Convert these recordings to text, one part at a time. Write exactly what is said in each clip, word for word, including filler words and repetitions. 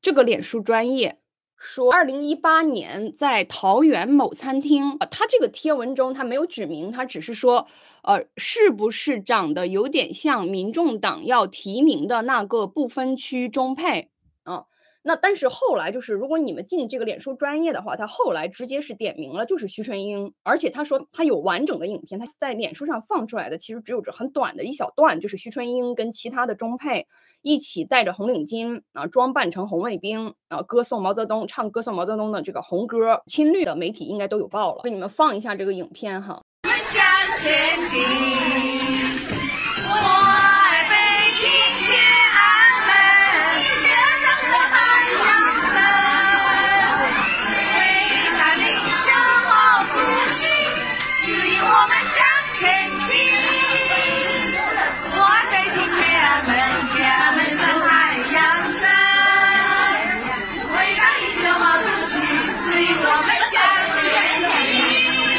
这个脸书专业说，二零一八年在桃园某餐厅，呃，他这个贴文中他没有指明，他只是说，呃，是不是长得有点像民众党要提名的那个不分区中配，啊。那但是后来就是如果你们进这个脸书专业的话，他后来直接是点名了，就是徐春英，而且他说他有完整的影片，他在脸书上放出来的其实只有这很短的一小段，就是徐春英跟其他的中配一起戴着红领巾，啊，装扮成红卫兵，啊，歌颂毛泽东，唱歌颂毛泽东的这个红歌，亲绿的媒体应该都有报了，给你们放一下这个影片哈。 我们向前进，我爱北京天安门，天上是太阳升，伟大领袖毛主席指引我们向前进。我爱北京天安门，天安门上太阳升，伟大领袖毛主席指引我们向前进。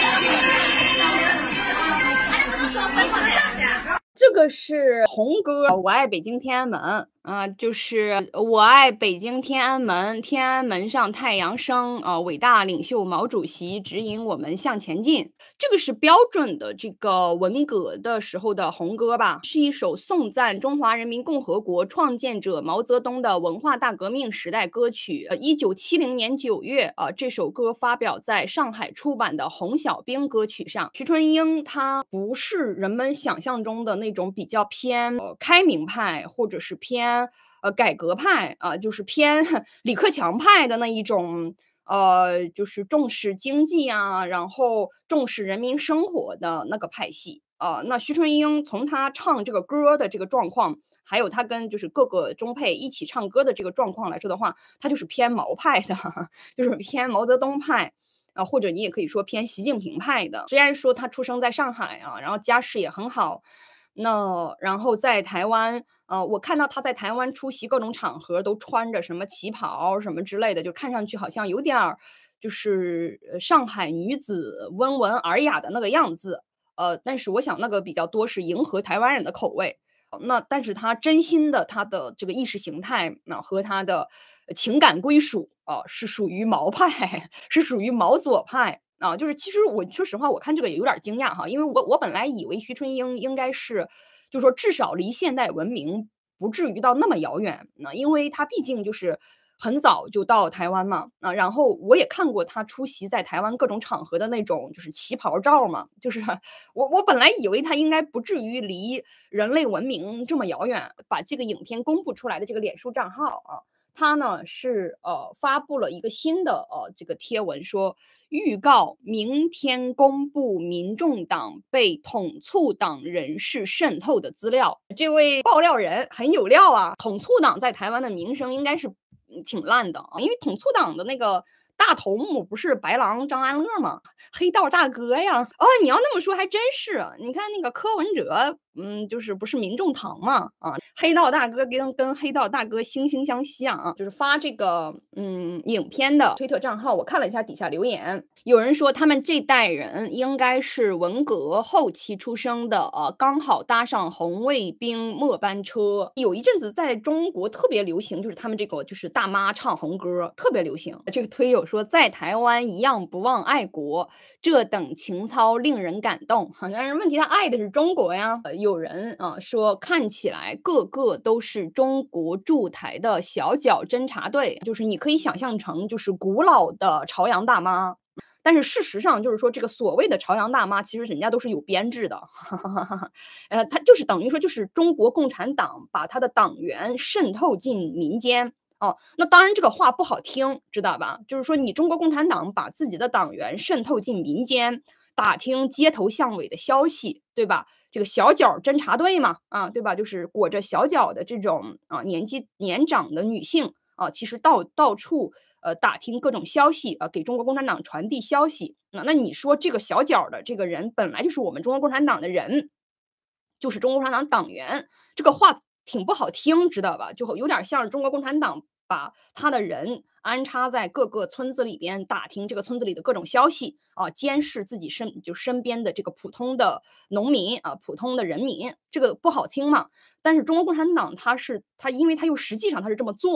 这个是红歌，我爱北京天安门啊，就是我爱北京天安门，天安门上太阳升啊，伟大领袖毛主席指引我们向前进。这个是标准的这个文革的时候的红歌吧，是一首颂赞中华人民共和国创建者毛泽东的文化大革命时代歌曲。呃，一九七零年九月啊，这首歌发表在上海出版的《红小兵歌曲》上。徐春英她不是人们想象中的那种比较偏、呃、开明派，或者是偏呃改革派啊、呃，就是偏李克强派的那一种。呃，就是重视经济啊，然后重视人民生活的那个派系啊、呃。那徐春英从他唱这个歌的这个状况，还有他跟就是各个中配一起唱歌的这个状况来说的话，他就是偏毛派的，就是偏毛泽东派啊、呃，或者你也可以说偏习近平派的。虽然说他出生在上海啊，然后家世也很好。那然后在台湾，呃，我看到他在台湾出席各种场合都穿着什么旗袍什么之类的，就看上去好像有点儿就是上海女子温文尔雅的那个样子。呃，但是我想那个比较多是迎合台湾人的口味。那但是他真心的他的这个意识形态，那、呃、和他的情感归属啊、呃，是属于毛派，是属于毛左派。啊，就是其实我说实话，我看这个也有点惊讶哈，因为我我本来以为徐春英应该是，就是说至少离现代文明不至于到那么遥远，那因为他毕竟就是很早就到台湾嘛，啊，然后我也看过他出席在台湾各种场合的那种就是旗袍照嘛，就是我我本来以为他应该不至于离人类文明这么遥远，把这个影片公布出来的这个脸书账号啊。他呢是呃发布了一个新的呃这个贴文，说预告明天公布民众党被统促党人士渗透的资料。这位爆料人很有料啊！统促党在台湾的名声应该是挺烂的啊，因为统促党的那个大头目不是白狼张安乐吗？黑道大哥呀！哦，你要那么说还真是。你看那个柯文哲，嗯，就是不是民众党嘛？啊，黑道大哥跟跟黑道大哥惺惺相惜啊！就是发这个嗯影片的推特账号，我看了一下底下留言，有人说他们这代人应该是文革后期出生的，呃，刚好搭上红卫兵末班车。有一阵子在中国特别流行，就是他们这个就是大妈唱红歌，特别流行。这个推友说，在台湾一样不忘爱国，这等情操令人感动。但是问题他爱的是中国呀。呃、有人啊、呃、说，看起来个个都是中国驻台的小脚侦察队，就是你可以想象成就是古老的朝阳大妈。但是事实上就是说，这个所谓的朝阳大妈，其实人家都是有编制的，呃，他就是等于说，就是中国共产党把他的党员渗透进民间。哦，那当然这个话不好听，知道吧？就是说你中国共产党把自己的党员渗透进民间，打听街头巷尾的消息，对吧？这个小脚侦察队嘛，啊，对吧？就是裹着小脚的这种啊年纪年长的女性啊，其实到到处呃打听各种消息啊，给中国共产党传递消息。那那你说这个小脚的这个人本来就是我们中国共产党的人，就是中国共产党党员，这个话挺不好听，知道吧？就有点像中国共产党把他的人安插在各个村子里边，打听这个村子里的各种消息啊，监视自己身就身边的这个普通的农民啊，普通的人民，这个不好听嘛。但是中国共产党他是他，因为他又实际上他是这么做的。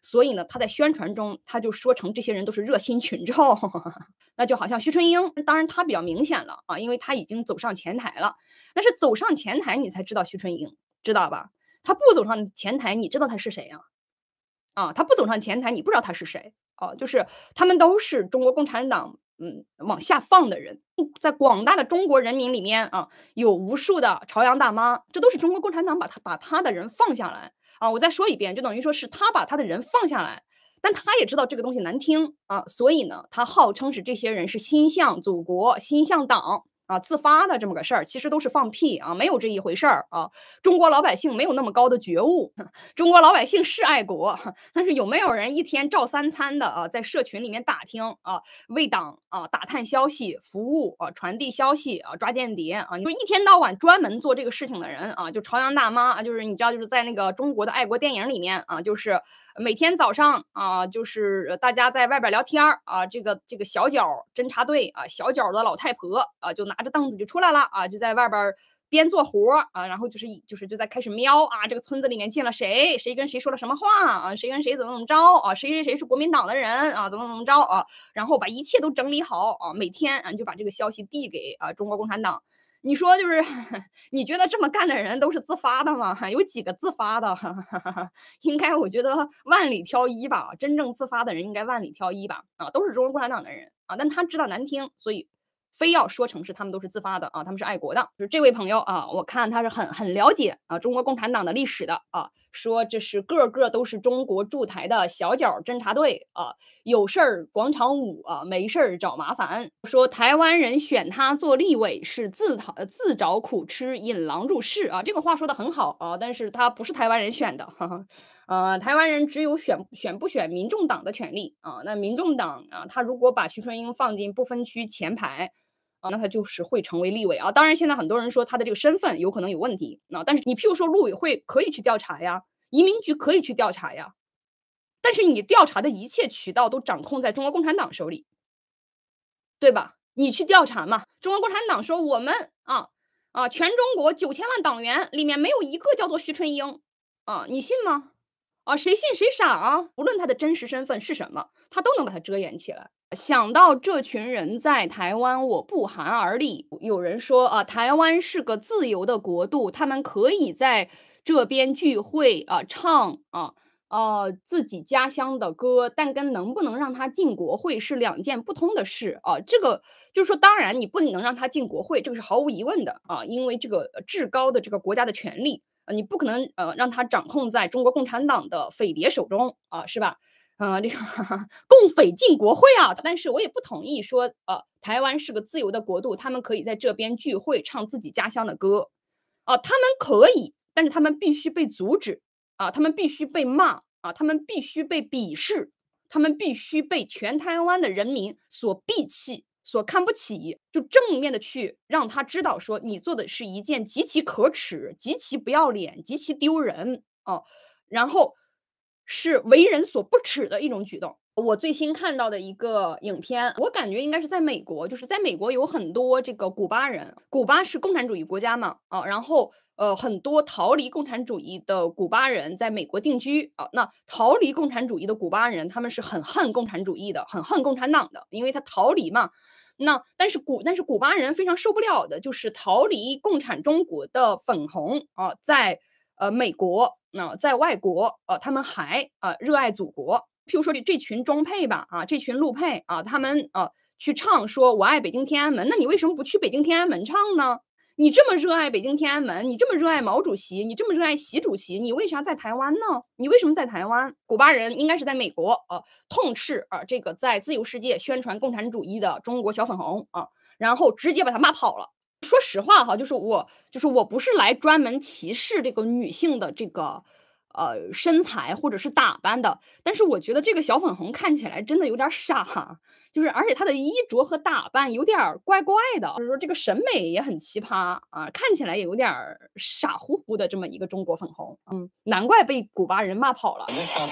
所以呢，他在宣传中他就说成这些人都是热心群众，那就好像徐春英，当然他比较明显了啊，因为他已经走上前台了。但是走上前台你才知道徐春英，知道吧？他不走上前台，你知道他是谁呀？啊，他不走上前台，你不知道他是谁啊？就是他们都是中国共产党嗯往下放的人，在广大的中国人民里面啊，有无数的朝阳大妈，这都是中国共产党把他把他的人放下来啊。我再说一遍，就等于说是他把他的人放下来，但他也知道这个东西难听啊，所以呢，他号称是这些人是心向祖国、心向党。啊，自发的这么个事儿，其实都是放屁啊，没有这一回事儿啊。中国老百姓没有那么高的觉悟，中国老百姓是爱国，但是有没有人一天照三餐的啊，在社群里面打听啊，为党啊打探消息、服务啊、传递消息啊、抓间谍啊？你说一天到晚专门做这个事情的人啊，就朝阳大妈啊，就是你知道，就是在那个中国的爱国电影里面啊，就是每天早上啊，就是大家在外边聊天啊，这个这个小脚侦察队啊，小脚的老太婆啊，就拿着凳子就出来了啊，就在外边边做活啊，然后就是就是就在开始瞄啊，这个村子里面进了谁，谁跟谁说了什么话啊，谁跟谁怎么怎么着啊，谁谁谁是国民党的人啊，怎么怎么着啊，然后把一切都整理好啊，每天啊就把这个消息递给啊中国共产党。你说就是你觉得这么干的人都是自发的吗？有几个自发的？应该我觉得万里挑一吧，真正自发的人应该万里挑一吧，啊，都是中国共产党的人啊，但他知道难听，所以非要说成是他们都是自发的啊，他们是爱国的。就是这位朋友啊，我看他是很很了解啊中国共产党的历史的啊，说这是个个都是中国驻台的小脚侦察队啊，有事儿广场舞啊，没事儿找麻烦。说台湾人选他做立委是自讨自找苦吃，引狼入室啊，这个话说的很好啊，但是他不是台湾人选的，哈哈。呃，台湾人只有选选不选民众党的权利啊。那民众党啊，他如果把徐春英放进不分区前排。啊，那他就是会成为立委啊。当然，现在很多人说他的这个身份有可能有问题啊，但是你譬如说陆委会可以去调查呀，移民局可以去调查呀，但是你调查的一切渠道都掌控在中国共产党手里，对吧？你去调查嘛。中国共产党说我们啊啊，全中国九千万党员里面没有一个叫做徐春英啊，你信吗？啊，谁信谁傻啊！无论他的真实身份是什么，他都能把它遮掩起来。想到这群人在台湾，我不寒而栗。有人说啊，台湾是个自由的国度，他们可以在这边聚会啊，唱啊，呃，自己家乡的歌，但跟能不能让他进国会是两件不同的事啊。这个就是说，当然你不能让他进国会，这个是毫无疑问的啊，因为这个至高的这个国家的权利。呃，你不可能呃让他掌控在中国共产党的匪谍手中啊，是吧？呃，这个共匪进国会啊，但是我也不同意说，呃，台湾是个自由的国度，他们可以在这边聚会唱自己家乡的歌，啊，他们可以，但是他们必须被阻止啊，他们必须被骂啊，他们必须被鄙视，他们必须被全台湾的人民所鄙弃。所看不起，就正面的去让他知道说你做的是一件极其可耻、极其不要脸、极其丢人啊，然后是为人所不耻的一种举动。我最新看到的一个影片，我感觉应该是在美国，就是在美国有很多这个古巴人，古巴是共产主义国家嘛，啊，然后呃很多逃离共产主义的古巴人在美国定居啊，那逃离共产主义的古巴人，他们是很恨共产主义的，很恨共产党的，因为他逃离嘛。那但是古但是古巴人非常受不了的就是逃离共产中国的粉红啊，在呃美国那、呃、在外国呃他们还啊、呃、热爱祖国。譬如说这这群中配吧啊，这群陆配啊，他们啊去唱说我爱北京天安门，那你为什么不去北京天安门唱呢？你这么热爱北京天安门，你这么热爱毛主席，你这么热爱习主席，你为啥在台湾呢？你为什么在台湾？古巴人应该是在美国啊，痛斥啊这个在自由世界宣传共产主义的中国小粉红啊，然后直接把他骂跑了。说实话哈，就是我就是我不是来专门歧视这个女性的这个呃身材或者是打扮的，但是我觉得这个小粉红看起来真的有点傻。就是而且他的衣着和打扮有点怪怪的，就是说这个审美也很奇葩啊，看起来也有点傻乎乎的这么一个中国粉红，嗯，难怪被古巴人骂跑了。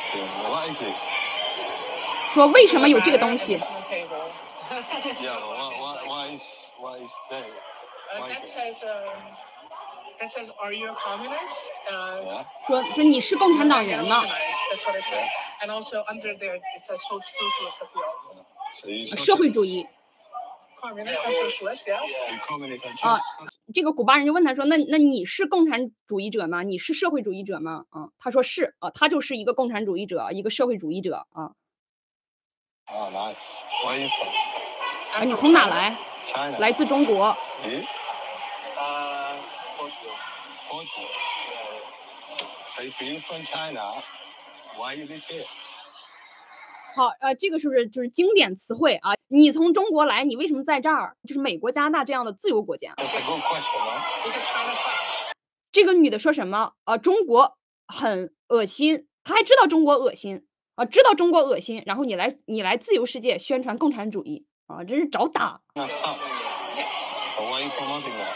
说为什么有这个东西？ Yeah, why, why, why is why is that? Why is that it? says um, That says, "Are you a communist?" Uh, Yeah. 说说你是共产党人吗？ That's what it says. And also under there, it says so- socialist appeal. So you 社会主义 Communist and socialist, yeah. You communist and 啊 just 这个古巴人就问他说：“那那你是共产主义者吗？你是社会主义者吗？”啊，他说是啊，他就是一个共产主义者，一个社会主义者啊。 Oh, nice. Where are you from? 啊，你从哪来？ China. 来自中国。 You? Uh, Portugal. Portugal. So if you're from China, why you live here? 好，呃，这个是不是就是经典词汇啊？你从中国来，你为什么在这儿？就是美国、加拿大这样的自由国家。 That's a good question, huh? Because China sucks. 这个女的说什么？啊，中国很恶心，她还知道中国恶心啊，知道中国恶心，然后你来你来自由世界宣传共产主义啊，真是找打。 That sucks. Yes. So why are you promoting that?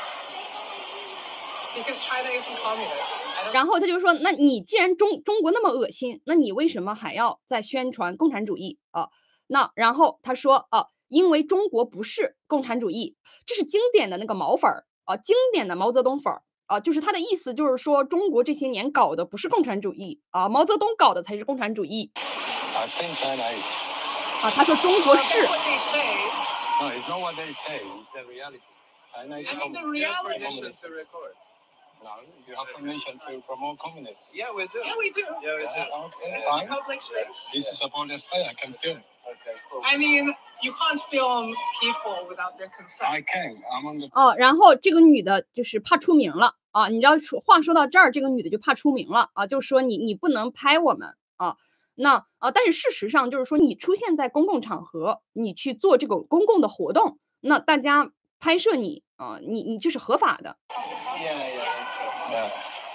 Because China isn't communist. I don't 然后他就说：“那你既然中中国那么恶心，那你为什么还要再宣传共产主义啊？”那然后他说：“啊，因为中国不是共产主义。”这是经典的那个毛粉儿啊，经典的毛泽东粉儿啊，就是他的意思就是说，中国这些年搞的不是共产主义啊，毛泽东搞的才是共产主义 I think China is. 啊。他说中国是 That's what they say. No, it's not what they say. It's the reality. China is I mean, the communist. We have reality. permission to record. No, you have permission to promote communists. Yeah, we do. Yeah, we do. Yeah, we Yeah, do. okay, This is a fine. public space. This is a public space. I can film. Okay, cool. I mean, you can't film people without their consent. I can. I'm on the. 哦，然后这个女的就是怕出名了啊！你知道说话说到这儿，这个女的就怕出名了啊，就说你你不能拍我们啊。那啊，但是事实上就是说，你出现在公共场合，你去做这个公共的活动，那大家拍摄你啊，你你这是合法的。 Yeah, yeah. Yeah.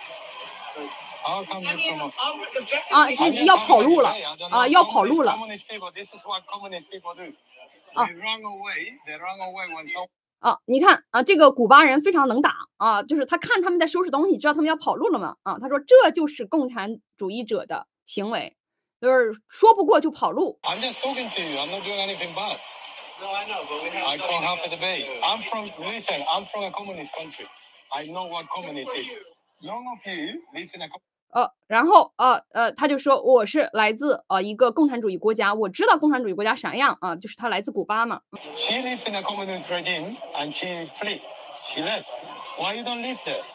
How come I you mean, promote? ob- objectively, 啊， I'm 是 just 要 having 跑 a 路了 debate. I don't 啊， know. 要跑路 Communist, 了。 communist people. This is what communist people do. Ah. They run away. They run away when someone. 啊，你看啊，这个古巴人非常能打啊，就是他看他们在收拾东西，知道他们要跑路了嘛啊，他说这就是共产主义者的行为，就是说不过就跑路。 I'm just talking to you. I'm not doing anything bad. No, I know, but we have. I something can't have a else debate. to do. I'm from. Listen. I'm from a communist country. I know what communist is. None of you live in a. com- 呃，然后呃呃，他就说我是来自呃一个共产主义国家，我知道共产主义国家啥样啊，就是他来自古巴嘛。 She lived in a communist regime and she fled. She left. Why you don't live there?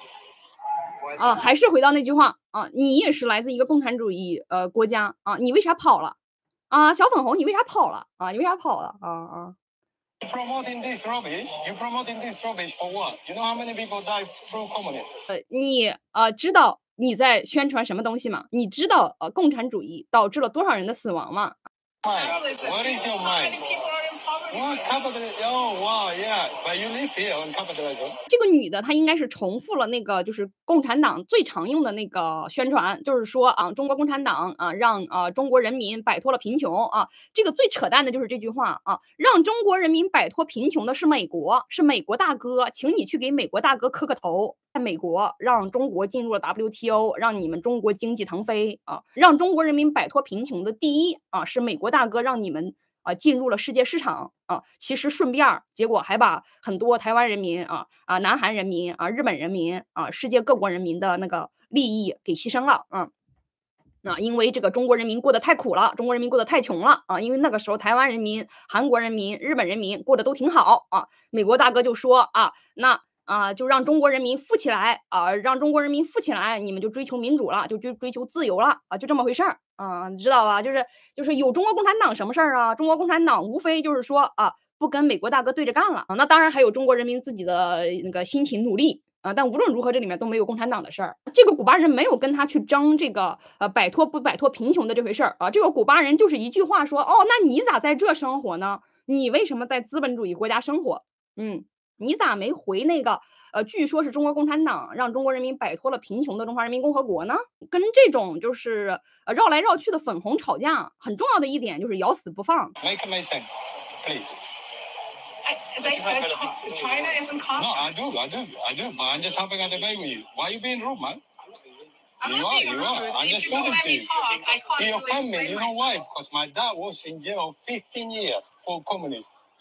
Why- 啊，还是回到那句话啊，你也是来自一个共产主义呃国家啊，你为啥跑了？啊，小粉红，你为啥跑了？啊，你为啥跑了？啊啊。 You're promoting this rubbish. You're promoting this rubbish for what? You know how many people died through communism? 呃，你呃知道你在宣传什么东西吗？你知道呃共产主义导致了多少人的死亡吗？ Mind. What is your How many mind? people are in poverty? What capitalism? Oh wow, yeah. But you live here on capitalism. 这个女的她应该是重复了那个就是共产党最常用的那个宣传，就是说啊，中国共产党啊让啊中国人民摆脱了贫穷啊，这个最扯淡的就是这句话啊，让中国人民摆脱贫穷的是美国，是美国大哥，请你去给美国大哥磕个头。在美国让中国进入了 W T O， 让你们中国经济腾飞啊，让中国人民摆脱贫穷的第一啊是美国大哥让你们啊进入了世界市场啊，其实顺便儿结果还把很多台湾人民啊啊南韩人民啊日本人民啊世界各国人民的那个利益给牺牲了啊。啊，因为这个中国人民过得太苦了，中国人民过得太穷了啊！因为那个时候台湾人民、韩国人民、日本人民过得都挺好啊。美国大哥就说啊，那啊就让中国人民富起来啊，让中国人民富起来，你们就追求民主了，就追追求自由了啊，就这么回事儿啊，你知道吧？就是就是有中国共产党什么事儿啊？中国共产党无非就是说啊，不跟美国大哥对着干了啊。那当然还有中国人民自己的那个辛勤努力。啊，但无论如何，这里面都没有共产党的事儿。这个古巴人没有跟他去争这个呃摆脱不摆脱贫穷的这回事儿啊。这个古巴人就是一句话说，哦，那你咋在这生活呢？你为什么在资本主义国家生活？嗯，你咋没回那个呃，据说是中国共产党让中国人民摆脱了贫穷的中华人民共和国呢？跟这种就是呃绕来绕去的粉红吵架，很重要的一点就是咬死不放。 Make it make sense, please. I, as I said, co- China isn't No, communist. I do, I do, I do. But I'm just having a debate with you. Why are you being rude, man? I'm You not are, being you rude. are. I'm If just you don't talking let to me you. talk, I can't You really offend me. explain You know why? myself. Because my dad was in jail fifteen years for communism.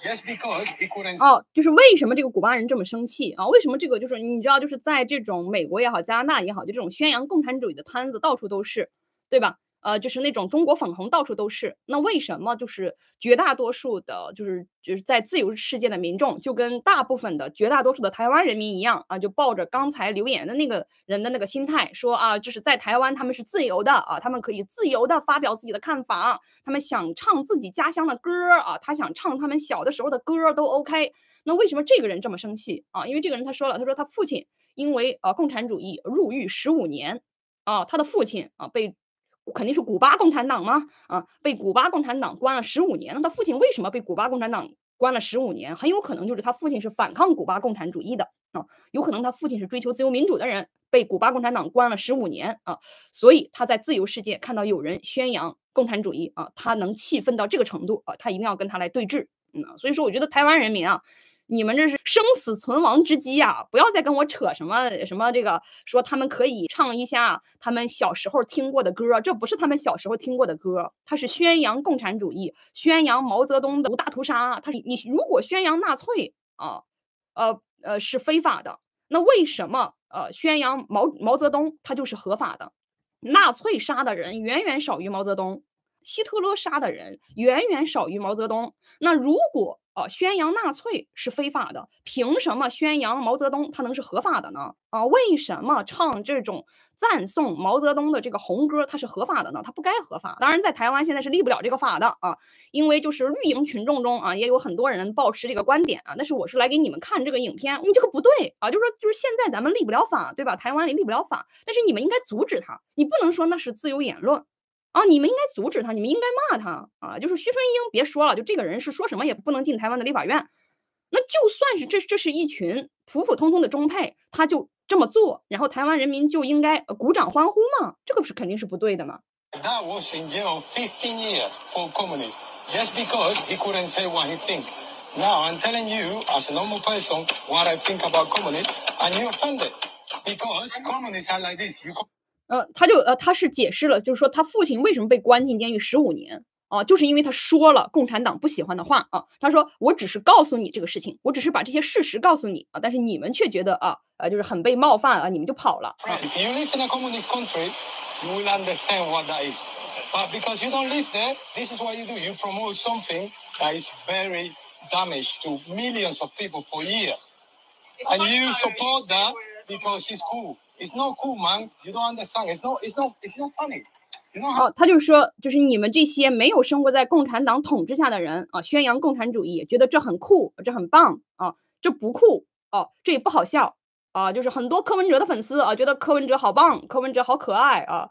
Just because he couldn't 哦，就是为什么这个古巴人这么生气啊？为什么这个就是你知道，就是在这种美国也好，加拿大也好，就这种宣扬共产主义的摊子到处都是，对吧？呃，就是那种中国粉红到处都是。那为什么就是绝大多数的，就是就是在自由世界的民众，就跟大部分的绝大多数的台湾人民一样啊，就抱着刚才留言的那个人的那个心态，说啊，就是在台湾他们是自由的啊，他们可以自由的发表自己的看法，他们想唱自己家乡的歌儿啊，他想唱他们小的时候的歌儿都 OK。那为什么这个人这么生气啊？因为这个人他说了，他说他父亲因为啊共产主义入狱十五年啊，他的父亲啊被肯定是古巴共产党吗？啊，被古巴共产党关了十五年。那他父亲为什么被古巴共产党关了十五年？很有可能就是他父亲是反抗古巴共产主义的啊，有可能他父亲是追求自由民主的人，被古巴共产党关了十五年啊，所以他在自由世界看到有人宣扬共产主义啊，他能气愤到这个程度啊，他一定要跟他来对峙。嗯，所以说我觉得台湾人民啊，你们这是生死存亡之机啊！不要再跟我扯什么什么这个，说他们可以唱一下他们小时候听过的歌，这不是他们小时候听过的歌，它是宣扬共产主义，宣扬毛泽东的大屠杀。他你如果宣扬纳粹啊，呃呃是非法的，那为什么呃宣扬毛毛泽东他就是合法的？纳粹杀的人远远少于毛泽东，希特勒杀的人远远少于毛泽东。那如果啊，宣扬纳粹是非法的，凭什么宣扬毛泽东它能是合法的呢？啊，为什么唱这种赞颂毛泽东的这个红歌它是合法的呢？它不该合法。当然，在台湾现在是立不了这个法的啊，因为就是绿营群众中啊，也有很多人抱持这个观点啊。但是我是来给你们看这个影片，你这个不对啊，就是说就是现在咱们立不了法，对吧？台湾里立不了法，但是你们应该阻止他，你不能说那是自由言论。啊，你们应该阻止他，你们应该骂他啊！就是徐春英，别说了，就这个人是说什么也不能进台湾的立法院。那就算是这这是一群普普通通的中配，他就这么做，然后台湾人民就应该鼓掌欢呼吗？这个是肯定是不对的嘛。 That was in jail fifteen years for communism, just because he couldn't say what he think. Now I'm telling you, as a normal person, what I think about communism, and you're offended because communists are like this. You. 呃，他就呃，他是解释了，就是说他父亲为什么被关进监狱十五年啊，就是因为他说了共产党不喜欢的话啊。他说我只是告诉你这个事情，我只是把这些事实告诉你啊，但是你们却觉得啊，呃，就是很被冒犯啊，你们就跑了。 Right. If you live in a communist country, you will understand what that is. But because you don't live there, this is what you do. You promote something that is very damage to millions of people for years, and you support that because it's cool. It's not cool, man. You don't understand. It's not. It's not. It's not funny. You know how? 哦，他就说，就是你们这些没有生活在共产党统治下的人啊，宣扬共产主义，觉得这很酷，这很棒啊，这不酷哦，这也不好笑啊。就是很多柯文哲的粉丝啊，觉得柯文哲好棒，柯文哲好可爱啊。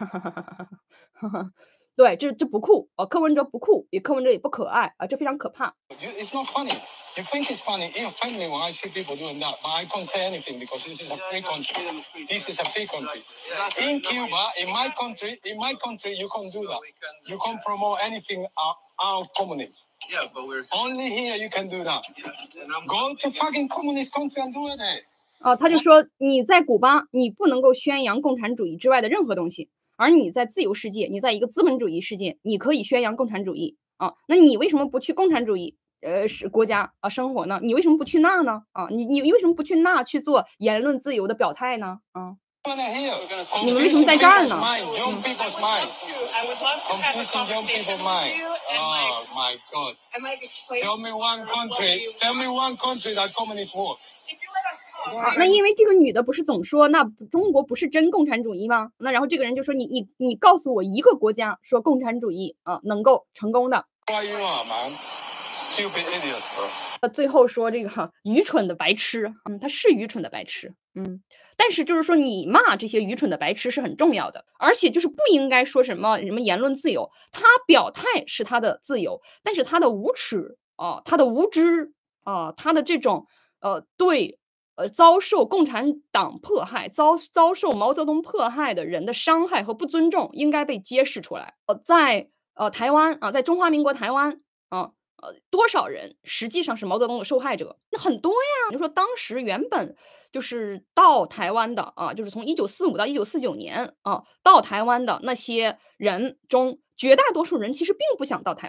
对，这这不酷啊，柯文哲不酷，也柯文哲也不可爱啊，这非常可怕。 You- It's not funny. You think it's funny. It offends me when I see people doing that, but I can't say anything because this is a free country. This is a free country. In Cuba, in my country, in my country, you can't do that. You can't promote anything out, out of communism. Yeah, but we're. Only here you can do that. Yeah, and I'm. Go to fucking communist country and do it. eh? 啊，他就说你在古巴，你不能够宣扬共产主义之外的任何东西，而你在自由世界，你在一个资本主义世界，你可以宣扬共产主义啊。那你为什么不去共产主义呃是国家啊生活呢？你为什么不去那呢？啊，你你为什么不去那去做言论自由的表态呢？啊， We're gonna hear. 你们为什么在这儿 Confusing 呢？ people's mind, young people's mind. I would love to have a Confusing young conversation people's with mind. you and Oh like, my God. and like explain. Tell me one country. Tell me one country that communists work. If you let us talk, 啊，那因为这个女的不是总说那中国不是真共产主义吗？那然后这个人就说你你你告诉我一个国家说共产主义啊能够成功的， Why you are, man? Stupid idiots, bro. 呃，最后说这个愚蠢的白痴，嗯，他是愚蠢的白痴，嗯，但是就是说你骂这些愚蠢的白痴是很重要的，而且就是不应该说什么什么言论自由，他表态是他的自由，但是他的无耻啊，他的无知啊，他的这种呃对呃遭受共产党迫害、遭遭受毛泽东迫害的人的伤害和不尊重，应该被揭示出来。呃，在呃台湾啊，在中华民国台湾啊。呃，多少人实际上是毛泽东的受害者？那很多呀。你说当时原本就是到台湾的啊，就是从一九四五到一九四九年啊，到台湾的那些人中，绝大多数人其实并不想到台湾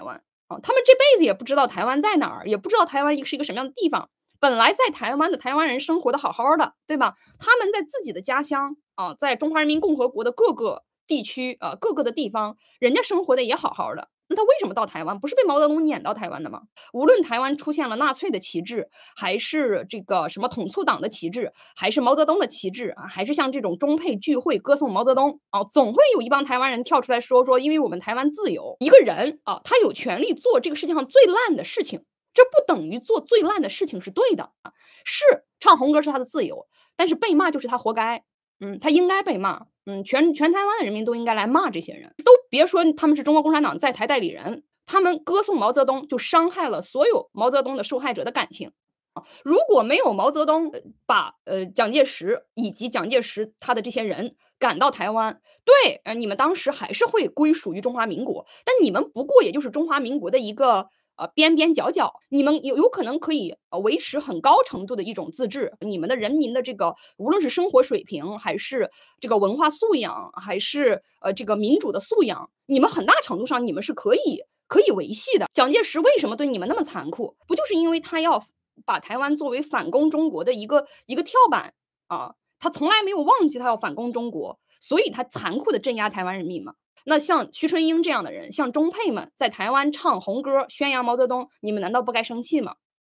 啊，他们这辈子也不知道台湾在哪儿，也不知道台湾是一个什么样的地方。本来在台湾的台湾人生活的好好的，对吧？他们在自己的家乡啊，在中华人民共和国的各个地区啊，各个的地方，人家生活的也好好的。那他为什么到台湾？不是被毛泽东撵到台湾的吗？无论台湾出现了纳粹的旗帜，还是这个什么统促党的旗帜，还是毛泽东的旗帜啊，还是像这种中配聚会歌颂毛泽东啊，总会有一帮台湾人跳出来说说，因为我们台湾自由，一个人啊，他有权利做这个世界上最烂的事情，这不等于做最烂的事情是对的啊。是唱红歌是他的自由，但是被骂就是他活该，嗯，他应该被骂。嗯，全全台湾的人民都应该来骂这些人，都别说他们是中国共产党在台代理人，他们歌颂毛泽东就伤害了所有毛泽东的受害者的感情。如果没有毛泽东把呃蒋介石以及蒋介石他的这些人赶到台湾，对，呃，你们当时还是会归属于中华民国，但你们不过也就是中华民国的一个呃边边角角，你们有有可能可以呃维持很高程度的一种自治，你们的人民的这个无论是生活水平，还是这个文化素养，还是呃这个民主的素养，你们很大程度上你们是可以可以维系的。蒋介石为什么对你们那么残酷？不就是因为他要把台湾作为反攻中国的一个一个跳板啊？他从来没有忘记他要反攻中国，所以他残酷的镇压台湾人民嘛。那像徐春英这样的人，像中配们在台湾唱红歌宣扬毛泽东，你们难道不该生气吗？